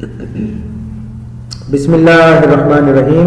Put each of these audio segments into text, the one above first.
Bismillahirrahmanirrahim.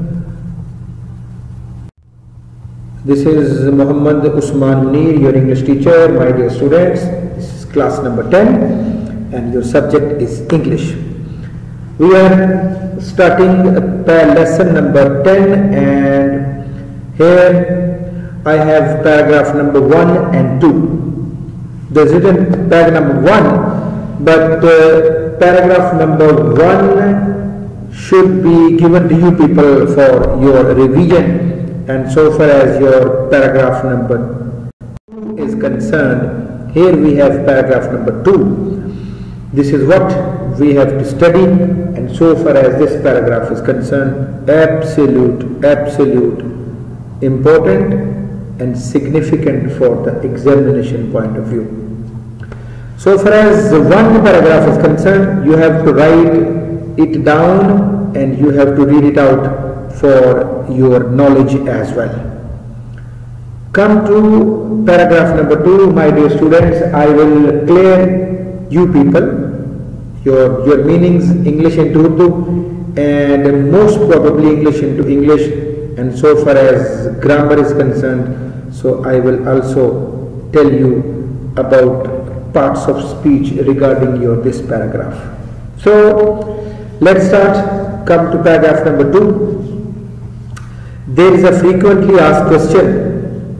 This is Muhammad Usman Munir, your English teacher. My dear students, this is class number 10 and your subject is English. We are starting lesson number 10 and here I have paragraph number 1 and 2. There's written paragraph number 1, but paragraph number 1 should be given to you people for your revision, and so far as your paragraph number 2 is concerned, here we have paragraph number 2. This is what we have to study, and so far as this paragraph is concerned, absolute important and significant for the examination point of view. So far as one paragraph is concerned, you have to write it down and you have to read it out for your knowledge as well. Come to paragraph number 2, my dear students. I will clear you people your meanings, English into Urdu, and most probably English into English, and so far as grammar is concerned, so I will also tell you about parts of speech regarding this paragraph. So let's start. Come to paragraph number 2. There is a frequently asked question.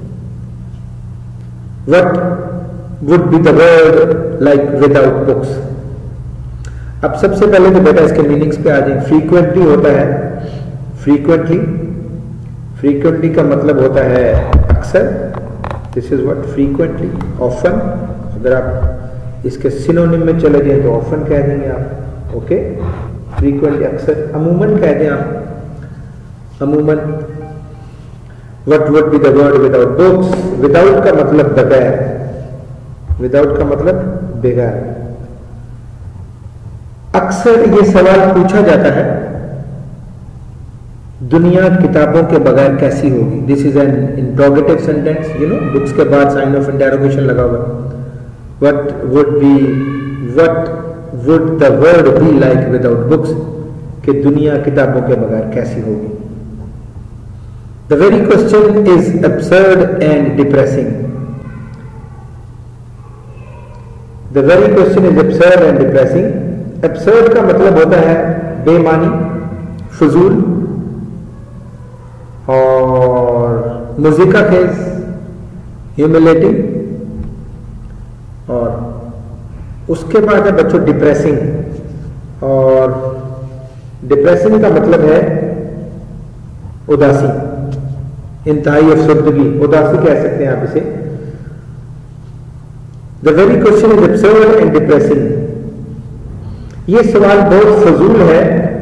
What would be the word like without books? अब सबसे पहले तो बेटा इसके meanings पे आ जाए. Frequently होता है, फ्रीक्वेंटली का मतलब होता है अक्सर. This is what frequently, often. अगर आप इसके सिनोनिम में चले जाए तो ऑफन कह देंगे आप. ओके, फ्रीक्वेंटली अक्सर. अमूमन कह दें आप, अमूमन. What would be the word without books? Without का मतलब बगैर, विदाउट का मतलब बगैर. अक्सर ये सवाल पूछा जाता है, दुनिया किताबों के बगैर कैसी होगी? This is an interrogative sentence, you know, books के बाद साइन ऑफ इंटरोगेशन लगा हुआ. What would the word be like without books? कि दुनिया किताबों के बगैर कैसी होगी? The very question is absurd and depressing. The very question is absurd and depressing. absurd का मतलब होता है बेमानी, फजूल, और मुज़िका खेज, ह्यूमिलेटिंग, और उसके बाद है बच्चों डिप्रेसिंग. और डिप्रेसिंग का मतलब है उदासी, इंतहाई अफसरदगी, उदासी कह सकते हैं आप इसे. The very question is absurd and depressing. ये सवाल बहुत फजूल है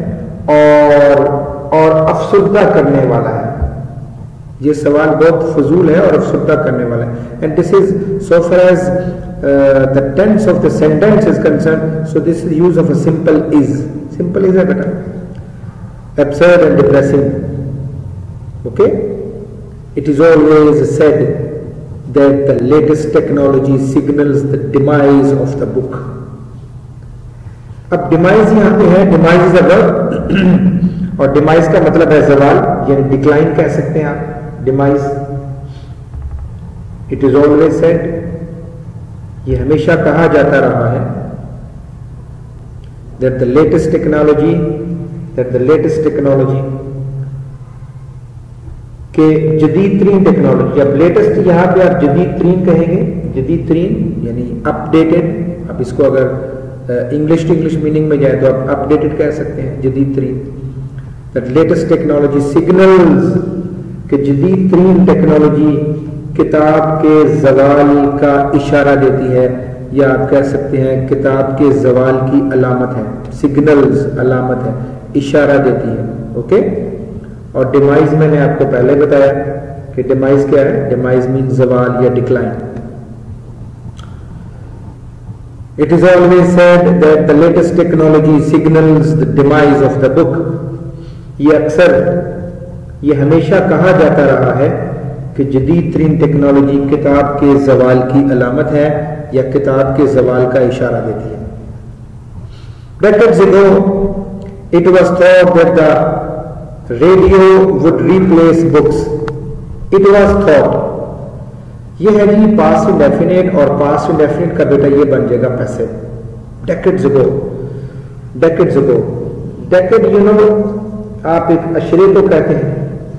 और अफसुर्दा करने वाला है. ये सवाल बहुत फजूल है और अफसुर्दा करने वाला है. And this is so far as the tense of the sentence is concern, so this is use of a simple is. Simple is है बेटा. absurd and depressing. Okay, it is always said that the latest technology signals the demise of the book. अब demise यहाँ पे है, demise is a verb, और demise का मतलब है जवाल, यानी डिक्लाइन कह सकते हैं आप. Demise, it is always said, ये हमेशा कहा जाता रहा है, दैट द लेटेस्ट टेक्नोलॉजी के जदीद तरीन टेक्नोलॉजी. अब लेटेस्ट यहां पे आप जदीद तरीन कहेंगे, जदीद तरीन यानी अपडेटेड. अब इसको अगर इंग्लिश टू इंग्लिश मीनिंग में जाए तो आप अपडेटेड कह सकते हैं, जदीद तरीन. दैट लेटेस्ट टेक्नोलॉजी सिग्नल्स कि जदीद तरीन टेक्नोलॉजी किताब के जवाल का इशारा देती है, या आप कह सकते हैं किताब के जवाल की अलामत है. सिग्नल्स अलामत है, इशारा देती है. ओके. और डिमाइज मैंने आपको पहले बताया कि डिमाइज क्या है. डिमाइज मीन जवाल या decline. It is always said that the latest technology signals the demise of the book. ये अक्सर, ये हमेशा कहा जाता रहा है कि जदीद तरीन टेक्नोलॉजी किताब के जवाल की अलामत है या किताब के जवाल का इशारा देती है. Decades ago, it was thought that the radio would replace books. It was thought. ये है जी पास्ट इंडेफिनिट, और पास्ट इंडेफिनिट का बेटा ये बन जाएगा पैसे. Decades ago, decades ago, decade, you know, आप एक अशरे को कहते हैं,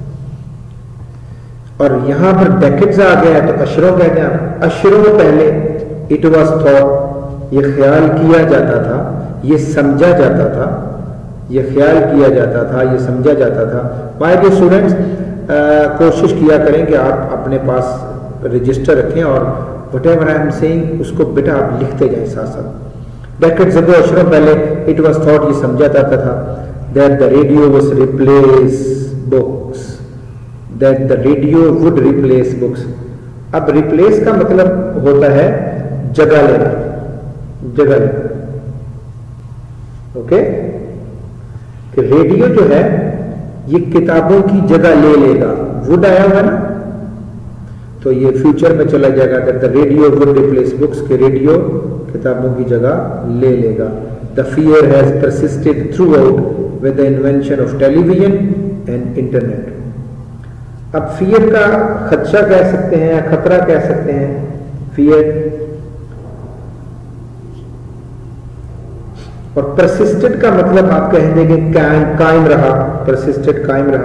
और यहां पर डेकेड्स आ गया है तो अशरों कहते हैं. अशरों पहले इट वाज थॉट, ये ख्याल किया जाता था, ये समझा जाता था, ये ख्याल किया जाता था, ये समझा जाता था. माय डियर स्टूडेंट्स, कोशिश किया करें कि आप अपने पास रजिस्टर रखें और व्हाटएवर आई एम सेइंग उसको बेटा आप लिखते जाएं साथ साथ. डेकेड्स अगो, अशरों पहले, इट वाज थॉट, ये समझा जाता था, that the radio was replace books, that the radio would replace books. अब रिप्लेस का मतलब होता है जगह लेना, जगह लेना. ओके, कि रेडियो जो है ये किताबों की जगह ले लेगा. वुड आया होगा ना, तो ये फ्यूचर में चला जाएगा. That the radio would replace books, के रेडियो किताबों की जगह ले लेगा. The fear has persisted throughout with the invention of television and internet. अब फियर का खदशा कह सकते हैं या खतरा कह सकते हैं. फियर और परसिस्टेड का मतलब आप कह देंगे कायम रहा. परसिस्टेड कायम रहा,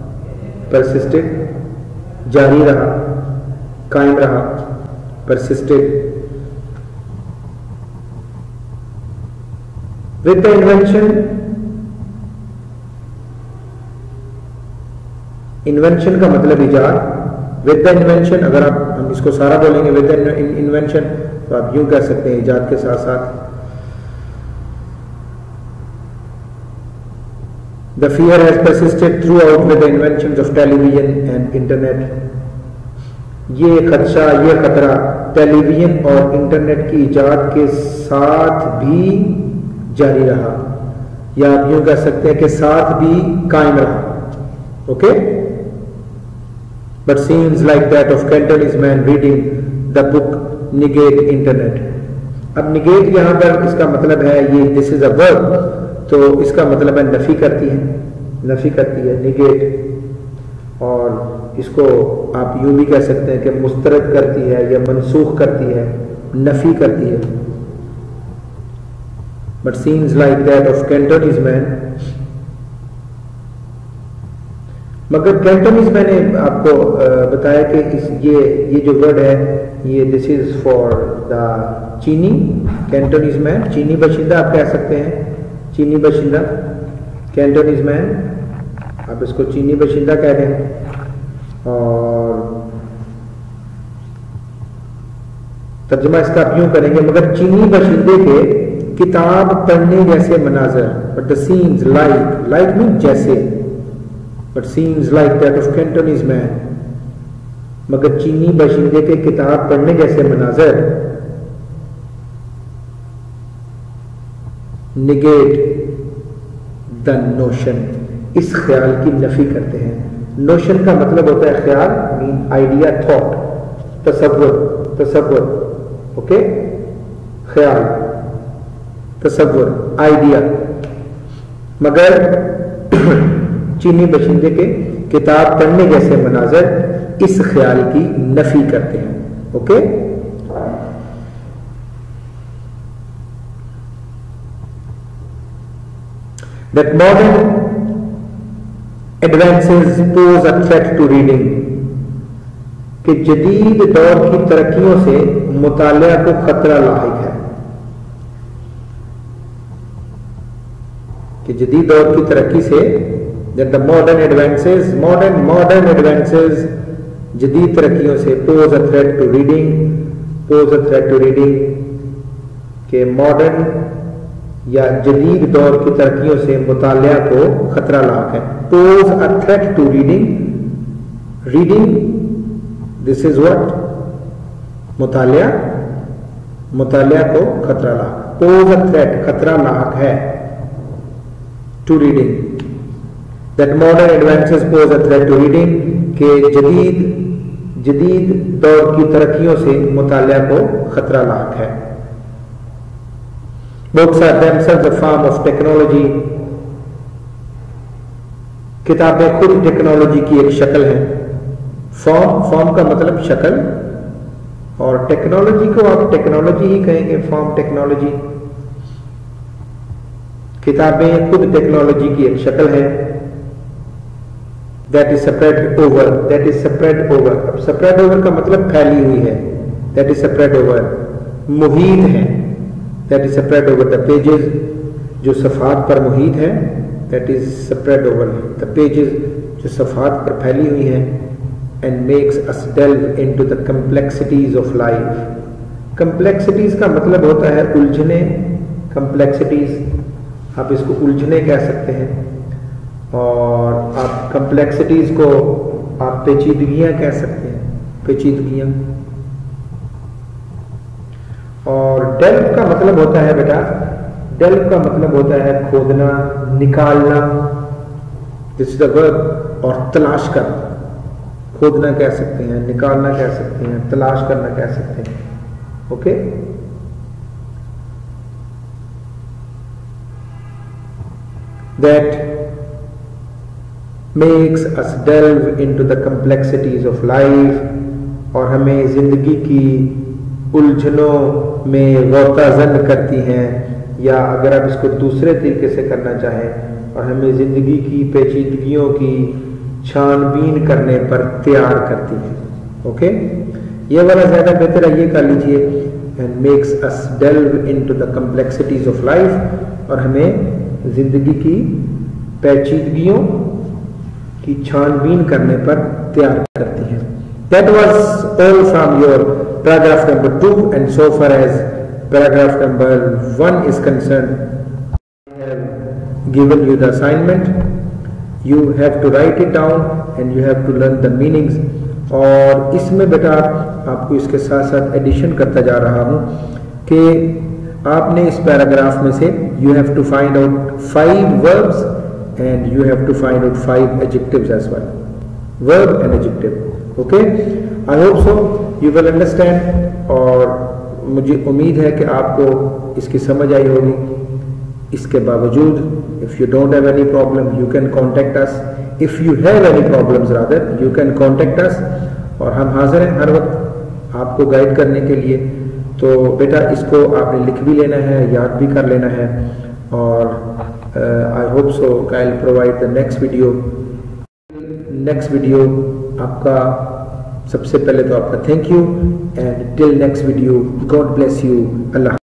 परसिस्टेड जारी रहा, कायम रहा, persisted. With the invention, invention का मतलब इजाद. विद द इन्वेंशन, अगर आप हम इसको सारा बोलेंगे विद द इन्वेंशन, तो आप यूं कह सकते हैं इजाद के साथ साथ. The fear has persisted throughout with the inventions of television and internet. ये खदशा, ये खतरा टेलीविजन और इंटरनेट की इजाद के साथ भी जारी रहा, या आप यूं कह सकते हैं कि साथ भी कायम रहा. Okay, but scenes like that of Cantonese man reading the book negate internet. अब negate यहां पर इसका मतलब है, ये this is a verb, तो इसका मतलब है नफी करती है, नफी करती है, निगेट. और इसको आप यूं भी कह सकते हैं कि मुस्तरद करती है या मनसूख करती है, नफी करती है. But scenes like that of Cantonese man, मगर कैंटोनीज मैंने आपको बताया कि ये जो वर्ड है ये दिस इज फॉर द चीनी. कैंटोनीज मैन, चीनी बशिंदा आप कह सकते हैं, चीनी बशिंदा. कैंटोनीज मैन, आप इसको चीनी बशिंदा कह दें. और तर्जुमा इसका आप यूं करेंगे, मगर चीनी बशिंदे के किताब पढ़ने जैसे मनाजर. But the scenes like mean जैसे, but scenes like that of Cantonese man, मगर चीनी बशिंदे के किताब पढ़ने जैसे मनाजर निगेट द नोशन, इस ख्याल की नफी करते हैं. नोशन का मतलब होता है ख्याल, मीन आइडिया, थॉट, तसव्वुर, तसव्वुर. ओके, ख्याल, तसव्वुर, आइडिया. मगर चीनी बशिंदे के किताब पढ़ने जैसे मनाजर इस ख्याल की नफी करते हैं. Okay, that modern advances pose a threat to reading, कि जदीद दौर की तरक्कियों से मुतालिया को खतरा लाहिक है. कि जदीद दौर की तरक्की से, that the modern advances, modern advances, जदीद तरक्कियों से pose a threat to reading, pose a threat to reading, कि मॉडर्न या जदीद दौर की तरक्कियों से मुतालिया को खतरा लाक है. Pose a threat to reading, reading this is what, मुतालिया, मुतालिया को खतरा लाक. पोज अ थ्रेट, खतरा लाक है, to reading. That modern advances pose a threat to reading, के जदीद दौर की तरक्कियों से मुतालिया को खतरा लाक है. Books are themselves a form of technology. किताबें खुद टेक्नोलॉजी की एक शक्ल है। फॉर्म का मतलब शक्ल, और टेक्नोलॉजी को आप टेक्नोलॉजी ही कहेंगे, फॉर्म टेक्नोलॉजी। किताबें खुद टेक्नोलॉजी की एक शक्ल है। That is spread over, that is spread over. अब स्प्रेड ओवर का मतलब फैली हुई है, दैट इज स्प्रेड ओवर। मुहीत है, that is spread over the pages, जो सफ़ात पर मुहीत है, that is spread over the pages, जो सफ़ात पर फैली हुई है। And makes us delve into the complexities of life. Complexities का मतलब होता है उलझने, कम्प्लेक्सिटीज, आप इसको उलझने कह सकते हैं, और आप कम्प्लेक्सिटीज को आप पेचीदगियां कह सकते हैं, पेचीदगियां। और डेल्व का मतलब होता है बेटा, डेल्व का मतलब होता है खोदना, निकालना, दिस इज द वर्ब। और तलाश करना, खोदना कह सकते हैं, निकालना कह सकते हैं, तलाश करना कह सकते हैं। Okay, that makes us delve into the complexities of life, और हमें जिंदगी की उलझनों में गौताजन करती हैं, या अगर आप इसको दूसरे तरीके से करना चाहें, और हमें जिंदगी की पेचीदगियों की छानबीन करने पर तैयार करती है। ओके, ये वाला ज्यादा बेहतर है, ये कर लीजिए। And makes us delve into the complexities of life, और हमें जिंदगी की पेचीदगियों की छानबीन करने पर तैयार करती है। That was all from your paragraph number 2, and so far as paragraph number 1 is concerned, I have given you the assignment. You have to write it down and you have to learn the meanings. और इसमें बेटा आपको इसके साथ साथ addition करता जा रहा हूँ कि आपने इस पैराग्राफ में से you have to find out 5 verbs and you have to find out 5 adjectives as well. Verb and adjective. Okay? I hope so you will understand, और मुझे उम्मीद है कि आपको इसकी समझ आई होगी। इसके बावजूद if you don't have any problem you can contact us, if you have any problems rather you can contact us, और हम हाजिर हैं हर वक्त आपको गाइड करने के लिए। तो बेटा इसको आपने लिख भी लेना है, याद भी कर लेना है, और I hope so I will provide the next video. Next video आपका सबसे पहले तो आपका thank you, and till next video, God bless you, Allah.